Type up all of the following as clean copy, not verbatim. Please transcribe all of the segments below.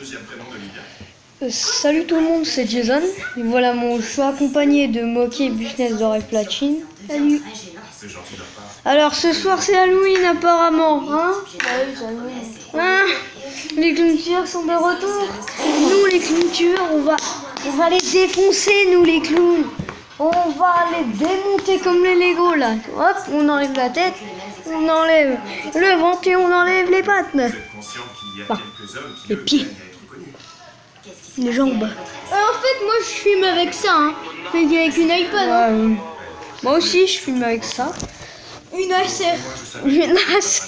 Salut tout le monde, c'est Jason. Et voilà, je suis accompagné de Moki et Business d'Oreille Platine. Salut. Alors ce soir c'est Halloween apparemment, hein? Hein? Les clowns sont de retour. Nous les clowns, on va les défoncer, nous les clowns. On va les démonter comme les Lego là. Hop, on enlève la tête, on enlève le ventre et on enlève les pattes. Enfin, les pieds. Les jambes. En fait, moi je filme avec ça, hein. Avec une iPad. Hein. Moi aussi, je filme avec ça. Une ASR. Une ASR.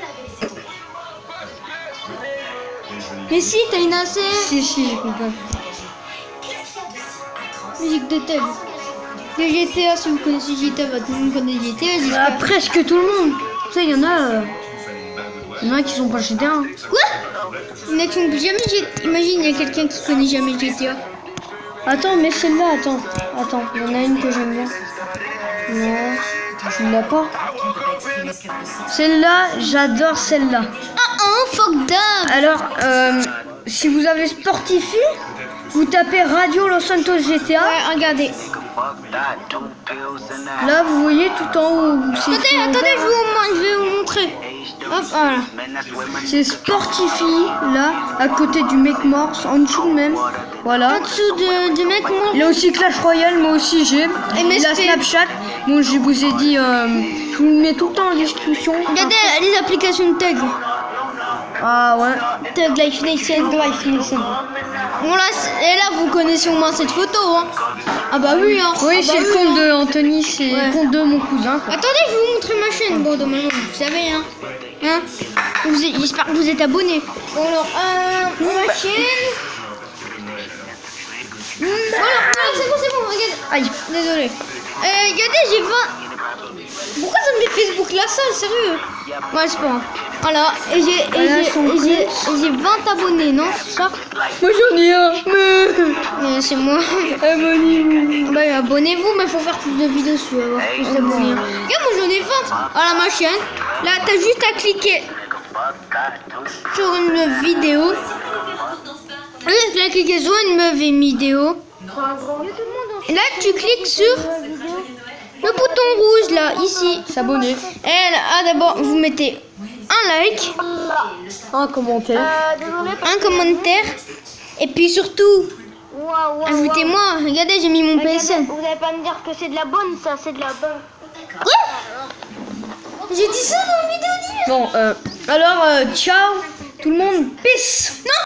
Mais si, t'as une ASR. Si, j'ai compris. Musique de thème. Les GTA, si vous connaissez GTA, tout le monde connaît GTA. Bah, presque tout le monde. Tu sais, il y en a qui sont pas GTA. Hein. Quoi? Il y en a qui n'ont jamais GTA. Imagine, il y a quelqu'un qui connaît jamais GTA. Attends, mais celle-là, attends, il y en a une que j'aime bien. Non, tu ne l'as pas. Celle-là, j'adore celle-là. Fuck that. Alors, si vous avez Spotify, vous tapez Radio Los Santos GTA. Ouais, regardez. Là, vous voyez tout en haut. Attendez, je vais vous montrer. Hop, voilà. C'est Spotify, là, à côté du mec mort, en dessous même. Voilà. En dessous du mec mort. Il y a aussi Clash Royale, moi aussi j'ai. Et la Snapchat. Bon, je vous ai dit, je vous le mets tout le temps en description. Regardez les applications de tag. Ah ouais. Tag Life Nation. Bon là, et là vous connaissez au moins cette photo, hein. Ah bah oui, hein. Oui, c'est le compte de Anthony, c'est le compte de mon cousin. Quoi. Attendez, je vais vous montrer ma chaîne. Bon, normalement, vous savez, hein. J'espère que vous êtes abonnés. Bon alors, ma chaîne. Voilà, c'est bon, regarde. Aïe, désolé. Regardez, j'ai 20. Pourquoi ça me met Facebook la salle, sérieux? Ouais, c'est pas grave. Voilà, et j'ai 20 abonnés, non? C'est ça? Moi j'en ai un. C'est moi. Abonnez-vous. Bah, abonnez-vous, mais faut faire plus de vidéos si tu veux avoir plus d'abonnés. Regarde, moi j'en ai 20. Voilà ma chaîne. Là, t'as juste à cliquer sur une vidéo. Juste à cliquer sur une vidéo. Et là, tu cliques sur le bouton rouge là, ici. S'abonner. Et là, d'abord, vous mettez un like, un commentaire, et puis surtout, ajoutez-moi. Regardez, j'ai mis mon PSN. Vous n'allez pas me dire que c'est de la bonne, ça, c'est de la bonne. Quoi? J'ai dit ça dans la vidéo d'hier. Bon, alors, ciao, tout le monde, peace. Non.